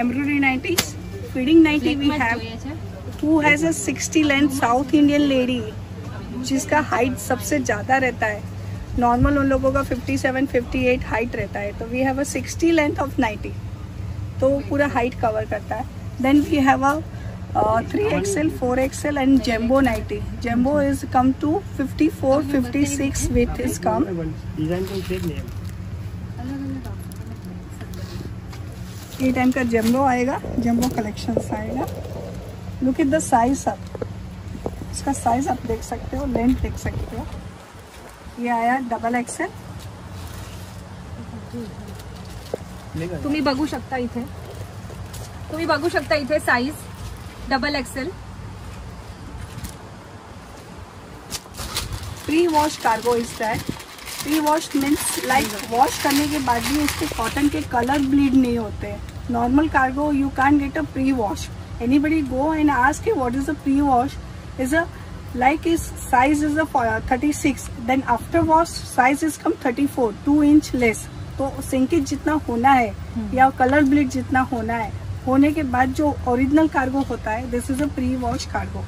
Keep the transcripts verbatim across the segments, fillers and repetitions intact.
embroidery nighties, fitting nighty we have. Who has a sixty length South Indian lady, जिसका height सबसे ज़्यादा रहता है. नॉर्मल उन लोगों का fifty-seven, fifty-eight हाइट रहता है, तो we have a sixty length of nighty, तो पूरा हाइट कवर करता है. Then we have a three X L, four X L and jumbo nighty. Jumbo is come to fifty-four, fifty-six with is come. ये time का jumbo आएगा, jumbo collections आएगा. Look at the size up, इसका size आप देख सकते हो, length देख सकते हो. ये आया डबल एक्सेल. तुम्ही बघू शकता इथे, तुम्ही बघू शकता इथे size double XL. Pre wash cargo is that. Pre wash means like wash करने के बाद भी उसके कॉटन के कलर ब्लीड नहीं होते. Normal cargo you can get a pre wash. Anybody go and ask what is a pre wash, is a like his size is a thirty-six, then after wash size is come thirty-four, two inch less. तो shrinkage जितना होना है या colour bleed जितना होना है, होने के बाद जो ओरिजिनल कार्गो होता है, this is a pre wash cargo.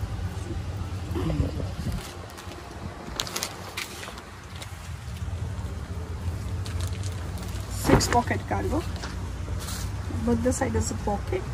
Six pocket cargo, both the side is a pocket.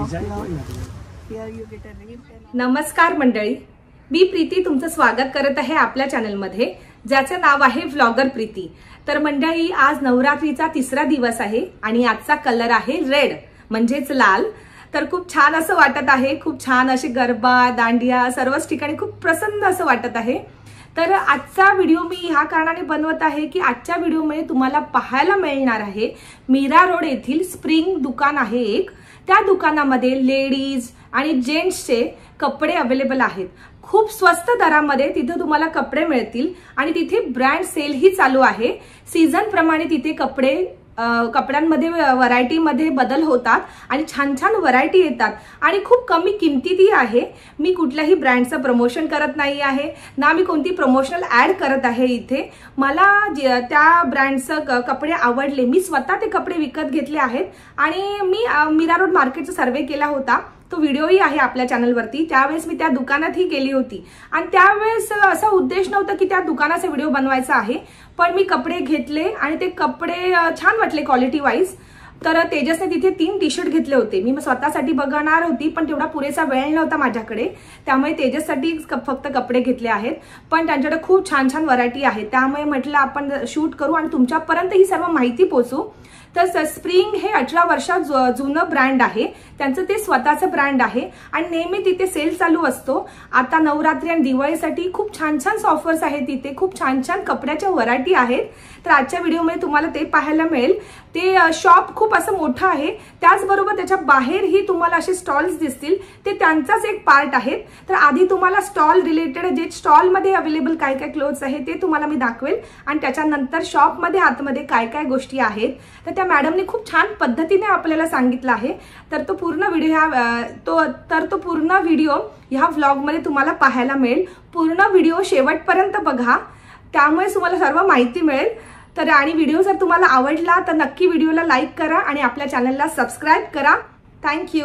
Here you get a rib. नमस्कार मंडळी, मी प्रीती तुमचं स्वागत करत आहे आपल्या चॅनलमध्ये, ज्याचं नाव आहे व्लॉगर प्रीती. तर मंडळी, आज नवरात्रीचा तिसरा दिवस आहे आणि आजचा कलर आहे रेड म्हणजेच लाल. तर खूप छान असं वाटत आहे, खूप छान असे गरबा, दांडिया सर्वच ठिकाणी खूप प्रसन्न असं वाटत आहे. तर आजचा व्हिडिओ मी ह्या कारणाने बनवत आहे की आजच्या व्हिडिओमध्ये तुम्हाला पाहायला मिळणार आहे मीरा रोड येथील स्प्रिंग दुकान आहे एक. त्या दुकानामध्ये लेडीज आणि जेंट्सचे कपडे अवेलेबल आहेत. खूप स्वस्त दरामध्ये तिथे तुम्हाला कपडे मिळतील आणि तिथे ब्रँड सेल ही चालू आहे. सीझन प्रमाणे तिथे कपडे कपड्यांमध्ये व्हरायटीमध्ये बदल होतात आणि छान छान व्हरायटी येतात आणि खूप कमी किमतीतही आहे. मी कुठल्याही ब्रँडचं प्रमोशन करत नाही आहे ना मी कोणती प्रमोशनल ऍड करत आहे. इथे मला त्या ब्रँडचं कपडे आवडले, मी स्वतः ते कपडे विकत घेतले आहेत आणि मी मीरा रोड मार्केटचा सर्वे केला होता. तो व्हिडिओही आहे आपल्या चॅनलवरती. त्यावेळेस मी त्या दुकानातही गेली होती आणि त्यावेळेस असा उद्देश नव्हता की त्या दुकानाचा व्हिडिओ बनवायचा आहे, पण मी कपडे घेतले आणि ते कपडे छान वाटले क्वालिटी वाईज. तर तेजसने तिथे तीन टी शर्ट घेतले होते. मी स्वतःसाठी बघणार होती पण तेवढा पुरेसा वेळ नव्हता माझ्याकडे, त्यामुळे तेजससाठी फक्त कपडे घेतले आहेत. पण त्यांच्याकडे खूप छान छान व्हरायटी आहे, त्यामुळे म्हटलं आपण शूट करू आणि तुमच्यापर्यंत ही सर्व माहिती पोहोचू. तर स्प्रिंग हे अठरा वर्षा जुनं ब्रँड आहे, त्यांचं ते स्वतःचं ब्रँड आहे आणि नेहमी तिथे सेल चालू असतो. आता नवरात्री आणि दिवाळीसाठी खूप छान छान ऑफर्स आहेत तिथे, खूप छान छान कपड्याच्या व्हरायटी आहेत. तर आजच्या व्हिडिओमध्ये तुम्हाला ते पाहायला मिळेल. ते शॉप खूप असं मोठं आहे, त्याचबरोबर त्याच्या बाहेरही तुम्हाला असे स्टॉल्स दिसतील, ते त्यांचाच एक पार्ट आहेत. तर आधी तुम्हाला स्टॉल रिलेटेड जे स्टॉलमध्ये अवेलेबल काय काय क्लोथ्स आहे ते तुम्हाला मी दाखवेल आणि त्याच्यानंतर शॉपमध्ये आतमध्ये काय काय गोष्टी आहेत तर त्या मॅडमने खूप छान पद्धतीने आपल्याला सांगितलं आहे. तर तो पूर्ण व्हिडिओ ह्या तो तर तो पूर्ण व्हिडिओ ह्या व्लॉगमध्ये तुम्हाला पाहायला मिळेल. पूर्ण व्हिडिओ शेवटपर्यंत बघा, त्यामुळे तुम्हाला सर्व माहिती मिळेल. तर आणि व्हिडिओ जर तुम्हाला आवडला तर नक्की व्हिडिओला लाईक करा आणि आपल्या चॅनलला सबस्क्राईब करा. थँक्यू.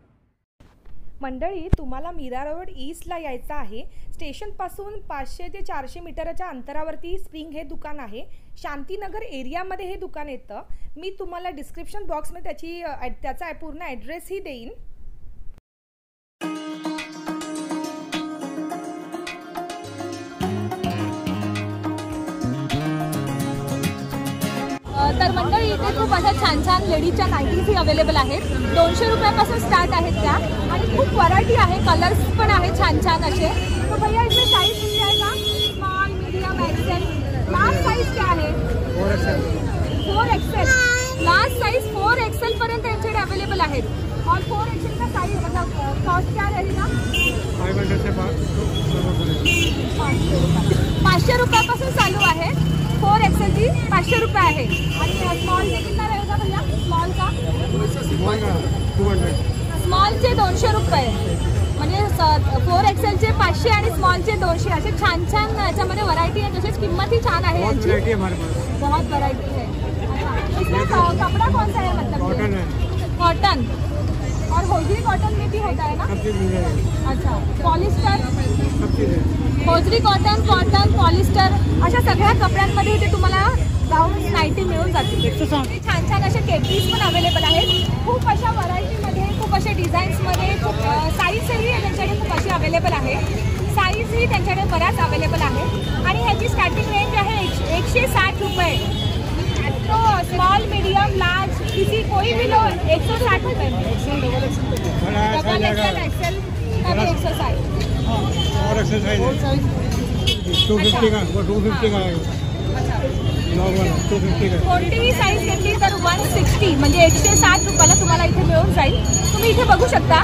मंडळी, तुम्हाला मीरा रोड ईस्टला यायचं आहे. स्टेशनपासून पाचशे ते चारशे मीटरच्या अंतरावरती स्प्रिंग हे दुकान आहे. शांतीनगर एरियामध्ये हे दुकान येतं. मी तुम्हाला डिस्क्रिप्शन बॉक्समध्ये त्याची त्याचा पूर्ण ॲड्रेसही देईन. तर मंडळी, इथे खूप अशा छान छान लेडीजच्या नाईटीजही अवेलेबल आहेत. दोनशे रुपयापासून स्टार्ट आहेत त्या आणि खूप व्हरायटी आहे, कलर्स पण आहेत छान छान असे. तो भैया इसमें साइज मिल जाएगा, small, medium, XL. Last size क्या है? Four XL. Last size four XL पर्यंत यांच्याकडे अवेलेबल आहेत. और फोर एक्सेल का साइज मतलब कॉस्ट क्या रहेगा? पाचशे रुपयापासून चालू आहे. फोर एक्सेल ची पाचशे रुपये आहे आणि स्मॉल चे कितना रहेगा भैया? स्मॉल का स्मॉलचे दोनशे रुपये, म्हणजे फोर एक्सेलचे पाचशे आणि स्मॉलचे दोनशे. असे छान छान याच्यामध्ये व्हरायटी आहे, तसेच किंमतही छान आहे यांची. बहुत व्हरायटी है. इसमें कपड़ा कौन सा है? मतलब कॉटन और होजरी कॉटन में भी होता है ना? अच्छा, polyester, hosiery cotton, cotton, polyester अशा सगळ्या कपड्यांमध्ये इथे तुम्हाला गाऊन नाईटी मिळून जातील. छान छान अशा केपरीज पण अवेलेबल आहेत. खूप अशा व्हरायटीमध्ये, खूप अशा डिझाईन्समध्ये, खूप साईजही त्यांच्याकडे खूप अशी अवेलेबल आहे. साईजही त्यांच्याकडे बऱ्याच अवेलेबल आहे आणि ह्याची स्टार्टिंग रेंज आहे एक एकशे साठ रुपये. तो स्मॉल, मीडियम, लार्ज किसी कोई भी लो एक सौ साठ रुपये में. डबल एक्सेल, एक्सेल का भी एक सौ साठ. और एक्सरसाइज टू फिफ्टी का, वो टू फिफ्टी का नॉर्मल टू फिफ्टी का. कोणतीही साईज घेतली तर वन सिक्स्टी म्हणजे एकशे साठ रुपयाला तुम्हाला इथे मिळून जाईल. तुम्ही इथे बघू शकता.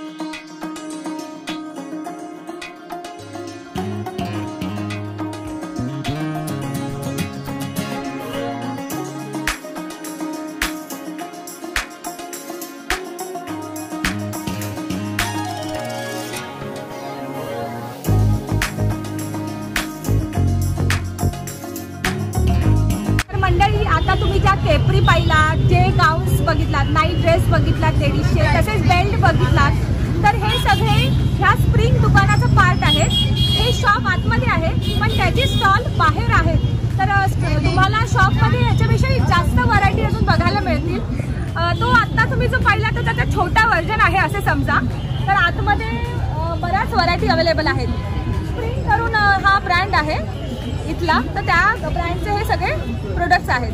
आता तुम्ही ज्या केपरी पाहिलात, जे गाऊन्स बघितलात, नाईट ड्रेस बघितलात लेडीजचे, तसेच बेल्ट बघितलात, तर हे सगळे ह्या स्प्रिंग दुकानाचं पार्ट आहे. हे शॉप आतमध्ये आहे पण त्याचे स्टॉल बाहेर आहेत. तर तुम्हाला शॉपमध्ये याच्यापेक्षा जास्त व्हरायटी अजून बघायला मिळतील. तो आत्ता तुम्ही जो पाहिला तो त्याचा छोटा व्हर्जन आहे असे समजा. तर आतमध्ये बऱ्याच व्हरायटी अवेलेबल आहेत. स्प्रिंग करून हा ब्रँड आहे इथला, तर त्या ब्रँडचे हे सगळे प्रोडक्ट्स आहेत.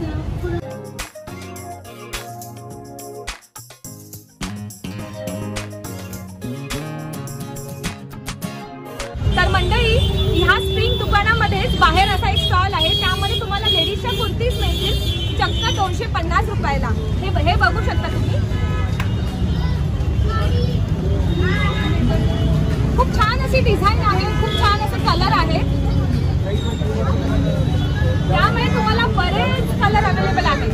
तर मंडळी, ह्या स्प्रिंग दुकानामध्येच बाहेर असा एक स्टॉल आहे. त्यामध्ये तुम्हाला लेडीजच्या कुर्तीज मिळतील चक्क दोनशे पन्नास रुपयाला. हे हे बघू शकता तुम्ही. खूप छान अशी डिझाईन आहे, खूप छान असं कलर आहे. त्यामुळे तुम्हाला बरेच कलर अवेलेबल आहेत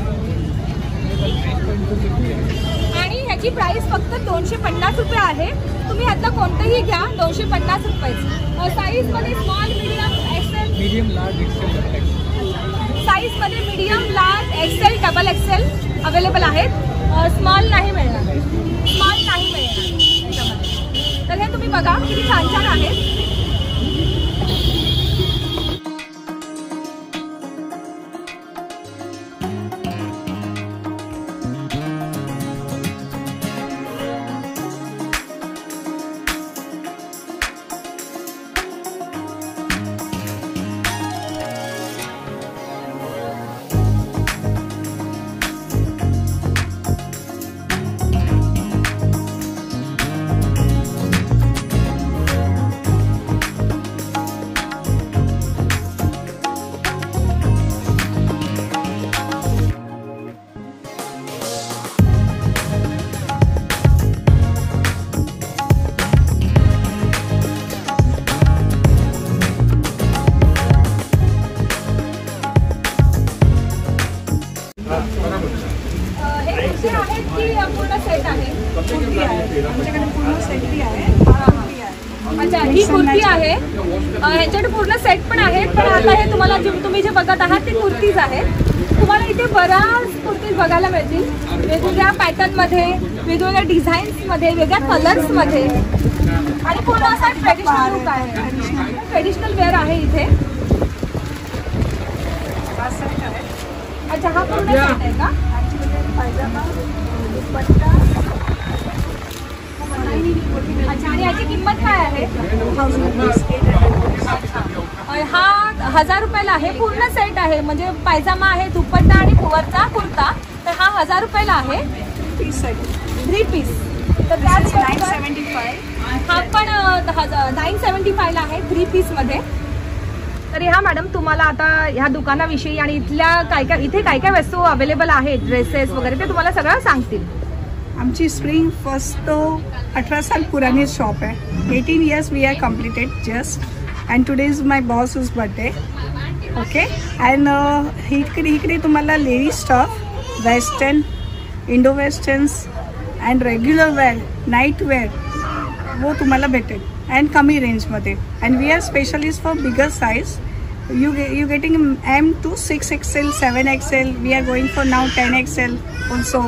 आणि ह्याची प्राइस फक्त दोनशे पन्नास रुपये आहे. तुम्ही ह्यातलं कोणतंही घ्या, दोनशे पन्नास रुपये. साईज मध्ये small, medium, XL, medium, large, XL. Size मध्ये medium, large, XL, double XL available आहेत. स्मॉल नाही मिळणार, स्मॉल नाही मिळणार. तर हे तुम्ही बघा किती छान छान आहेत. अच्छा, ही कुर्ती आहे. ह्याच्याकडे पूर्ण सेट पण आहेत. पण आता हे तुम्हाला तुम्ही जे बघत आहात ते कुर्तीज आहेत. तुम्हाला इथे बऱ्याच कुर्तीज बघायला मिळतील वेगवेगळ्या पॅटर्नमध्ये, वेगवेगळ्या डिझाईन्समध्ये, वेगळ्या कलर्समध्ये आणि पूर्ण असा ट्रेडिशनल लुक आहे. ट्रेडिशनल वेअर आहे इथे. अच्छा, हा पूर्ण सेट आहे का? अच्छा, आणि याची किंमत काय आहे? हा हजार रुपयाला आहे. पूर्ण सेट आहे म्हणजे पायजामा आहे, दुपट्टा आणि वरचा कुर्ता. तर हा हजार रुपयाला आहे. Three piece. तर त्याच नाईन सेव्हन्टी फाय हा पण नाईन सेव्हन्टी फायला आहे थ्री पीसमध्ये. तर ह्या मॅडम तुम्हाला आता ह्या दुकानाविषयी आणि इथल्या काय काय इथे काय काय वस्तू अवेलेबल आहेत, ड्रेसेस वगैरे, ते तुम्हाला सगळं सांगतील. आमची स्प्रिंग फर्स्ट तो अठारह साल पुरानी शॉप है. Eighteen years we are completed just and today is my boss's birthday. Okay, and इकडे इकडे तुम्हाला ladies stuff, western, Indo westerns and regular wear, night wear वो तुम्हाला भेटेल अँड कमी रेंजमध्ये. And we are specialist for bigger size. You you getting M to six XL, seven XL. We are going for now ten XL also.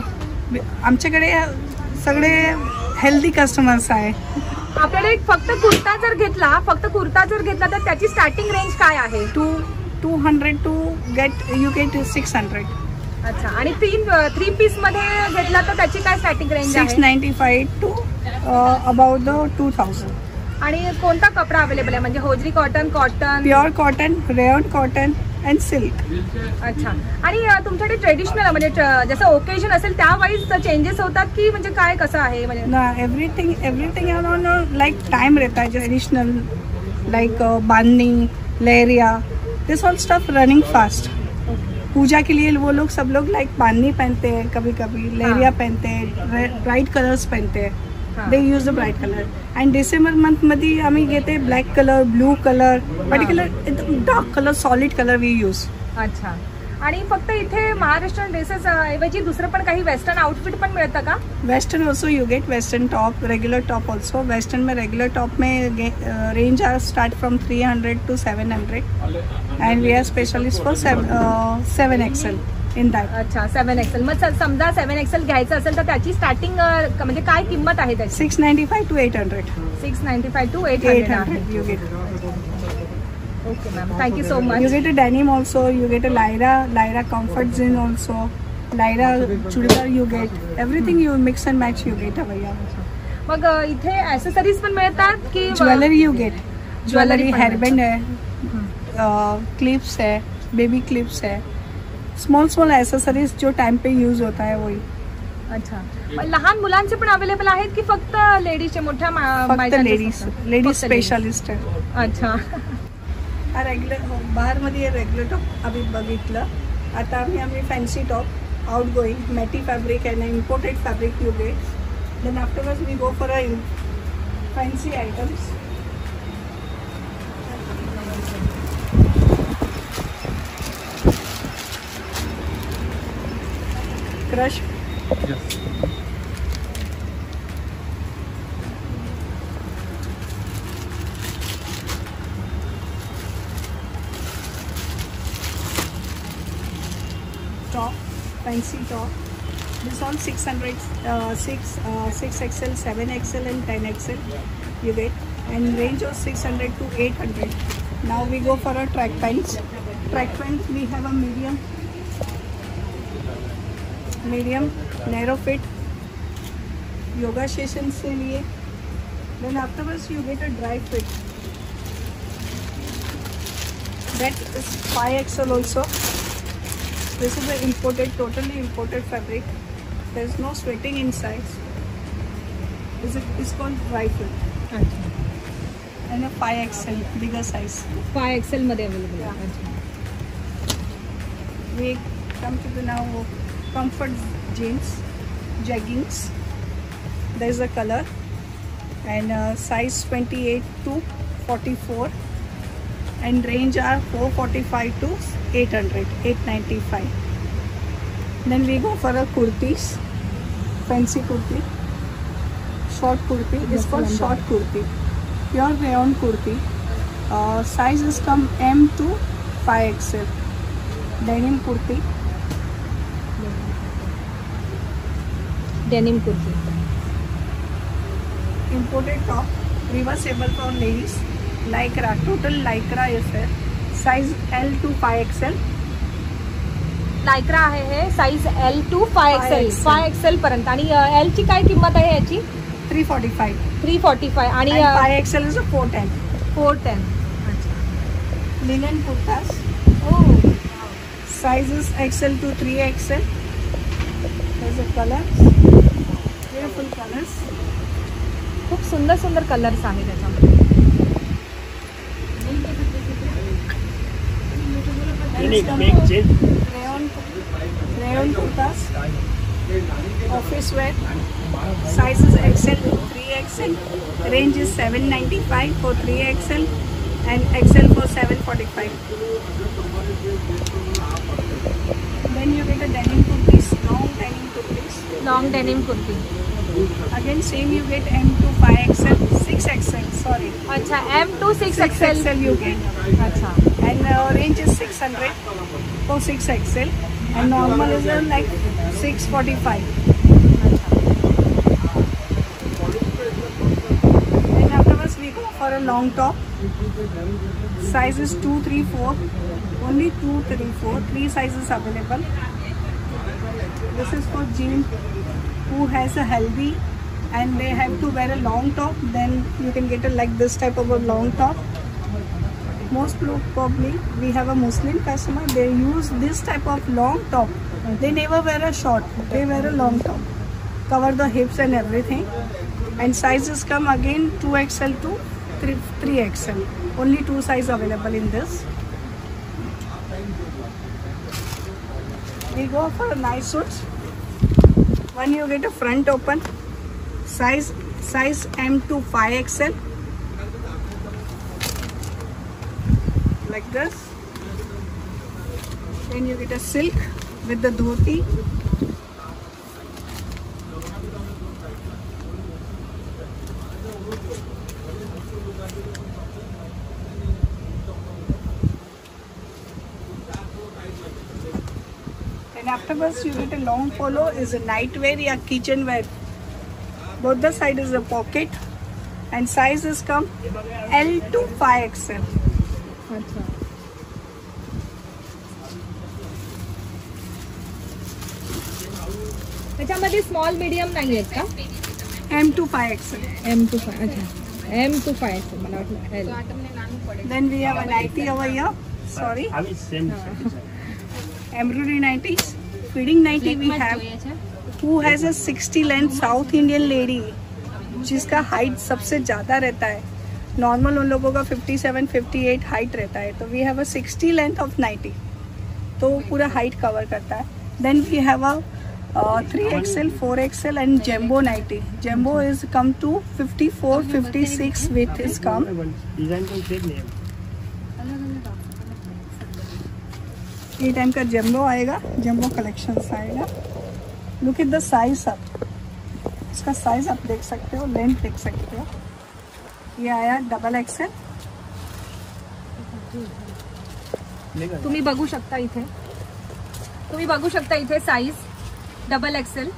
आमच्याकडे सगळे healthy customers आहे. आपल्याकडे फक्त कुर्ता जर घेतला फक्त कुर्ता जर घेतला तर त्याची स्टार्टिंग रेंज काय आहे? Two two hundred to get you get six hundred. अच्छा. आणि तीन थ्री पीस मध्ये घेतला तर त्याची काय स्टार्टिंग रेंज आहे? Six ninety five to about the two thousand. आणि कोणता कपडा अवेलेबल आहे म्हणजे hosiery cotton, cotton, pure cotton, rayon cotton and silk. अच्छा. आणि ट्रेडिशनल ट्रेडिशनल म्हणजे जसं ओकेजन असेल त्यावाईज चेंजेस होतात की म्हणजे काय कसं आहे म्हणजे? ना everything everything on like time रहता है. Traditional like bandhani, lehariya, this all stuff running fast. Puja के लिए वो लोग सब लोग लाइक बांधनी पहनते हैं, कभी कभी लहरिया पहनते हैं, ब्राइट कलर्स पहनते हैं. They use the bright colour. And December month मध्ये आम्ही घेते black colour, blue colour, particular एकदम dark colour, solid colour we use. अच्छा. आणि फक्त इथे महाराष्ट्रीयन ड्रेसेस ऐवजी दुसरं पण काही वेस्टर्न आउटफिट पण मिळतं का? Western also you get western top, regular top also. Western में रेगुलर टॉप में range are start from three hundred to seven hundred and we are specialist for seven XL in that. अच्छा. Seven XL. मग समजा सेवन Excel घ्यायचं असेल तर त्याची starting म्हणजे काय किंमत आहे त्याची? Six ninety five to eight hundred. Six ninety five to eight eight hundred hundred you get. Okay, ma'am. Thank you so much. You get a denim also. You get a Lyra, Lyra comfort zone also. Lyra chudidar you get. Everything you mix and match you get भैया. मग इथे accessories पण मिळतात की? Jewellery you get. Jewellery, hairband है, clips है, baby clips है, small small accessories जो टाइम पे यूज होता है वही. अच्छा. लहान मुलांचे पण अवेलेबल आहेत की फक्त लेडीजचे? मोठ्या फक्त लेडीज लेडीज स्पेशलिस्ट आहे. अच्छा. हा रेग्युलर बाहेर मध्ये रेग्युलर टॉप आम्ही बघितलं. आता आम्ही आम्ही fancy top, out going, matty fabric and imported fabric you get. Then afterwards we go for a fancy items. Crush. Top, fancy top. This all six hundred, uh, six, uh, six X L, seven X L and ten X L you get, and range of six hundred to eight hundred. Now we go for a track pants. Track pants we have a medium, medium, narrow fit, yoga sessions के लिए. Then afterwards you get a dry fit. That is five X L also. This is the imported, totally imported fabric. There is no sweating inside. This is it's called dry fit. अच्छा. And a five X L, bigger size. Five XL मध्ये available आहे. We come to the now comfort jeans, jeggings. There is a color and uh, size twenty-eight to forty-four. And range are four forty-five to eight hundred, eight ninety-five. Then we go for a kurtis, fancy kurti, short kurti. It's called short kurti, pure rayon kurti. Uh, sizes come M to five X L. Denim kurti. Denim kurti. Imported top, reversible for ladies. Lycra, total lycra is there. Size L to five X L. Lycra आहे हे, size L to five XL. Five XL पर्यंत. आणि L ची काय किंमत आहे याची? three forty-five. Three forty five. आणि five X L is a four ten. Four ten. Linen kurtas. Oh. Sizes X L to three X L. There's a colors. Beautiful colors. खूप सुंदर सुंदर कलर्स आहेत त्याच्यामध्ये. Rayon, rayon kurtas, office wear, sizes X L to three X L, range is seven ninety-five for three X L and X L for seven forty-five. Then you get a denim kurtis, long denim kurtis. Long denim kurti. Again same you get M to five X L, six X L, sorry. अच्छा. M to six six XL. X L you get. अच्छा. And uh, range is six hundred for six X L and normal is uh, like six forty-five. long top. Size is two, three, four. Only two, three, four. Three sizes available. This is for gym who has a healthy and they have to wear a long top. Then you can get a like this type of a long top. Most probably we have a Muslim customer. They use this type of long top. They never wear a short. They wear a long top. Cover the hips and everything. And sizes come again two X L to three X L. Only two size available in this. We go for nice suits. When you get a front open, size size M to five X L. Like this. Then you get a silk with the dhoti. And afterwards you get a long polo, is a night wear or kitchen wear. Both the side is a pocket and sizes come L to five X L. अच्छा. त्याच्यामध्ये small medium नाही आहेत का? M to five X L. M to five. अच्छा. M to five X L. मला वाटलं L. Then we have a nighty over here. Sorry. Embroidery nighties. Feeding nighty we have. Who has a sixty length South Indian lady, जिसका height सबसे ज़्यादा रहता है. Normal उन लोगों का fifty-seven, fifty-eight हाइट रहता है. तो we have a sixty length of nighty. तो पूरा हाइट कवर करता है. Then we have a three X L, four X L and jumbo nighty. Jumbo is come to fifty-four, fifty-six with is come. ये time का jumbo आएगा. Jumbo collection आएगा. Look at the size आप. इसका size आप देख सकते हो, लेंथ देख सकते हो. ये आया डबल एक्सेल. तुम्ही बघू शकता इथे. तुम्ही बघू शकता इथे size double XL.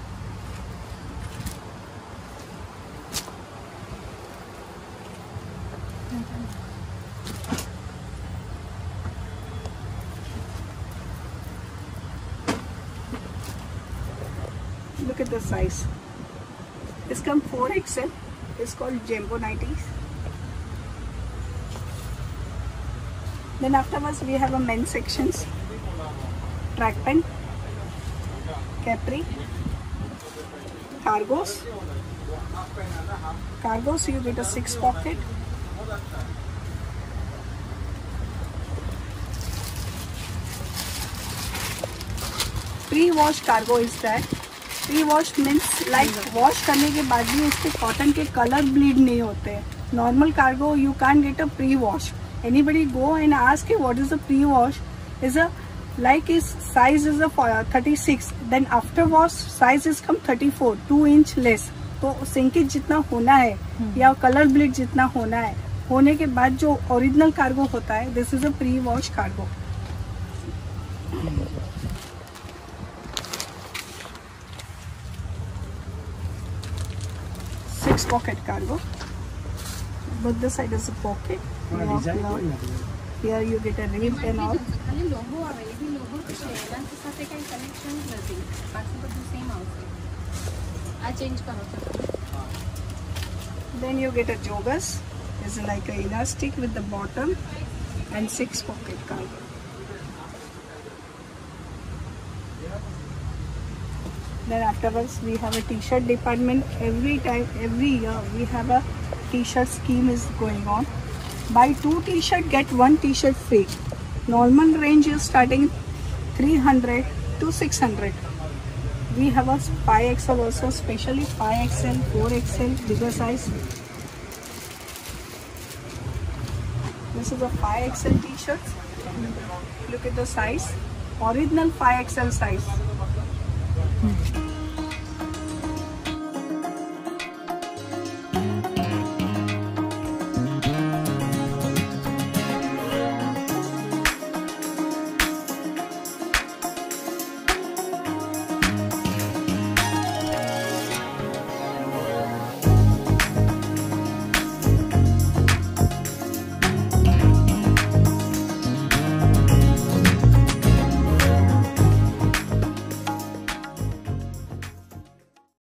Look at the size. This come four X L. It's called jumbo nighties. Then afterwards we have a men's sections. Track pant, capri, cargos. Cargos you get a six pocket. Pre-wash cargo is that. Pre-wash means like wash करने के बाद भी उसके cotton के colour bleed नहीं होते. Normal cargo you can't get a pre-wash. Anybody go and ask what is a pre-wash? Is a like his size is a thirty-six. Then after wash size is come thirty-four, two inch less. तो shrinkage जितना होना है या colour bleed जितना होना है, होने के बाद जो ओरिजिनल कार्गो होता है, this is a pre-wash cargo. Six pocket cargo. Both the side is a pocket. Here you get a rib and all. Then you get a joggers. It's like a elastic with the bottom and six pocket cargo. Then afterwards we have a t-shirt department. Every time, every year we have a t-shirt scheme is going on. Buy two t-shirt get one t-shirt free. Normal range is starting three hundred to six hundred. We have a five X L also, especially five X L, four X L, bigger size. This is a five X L t-shirt. Look at the size. Original five X L size.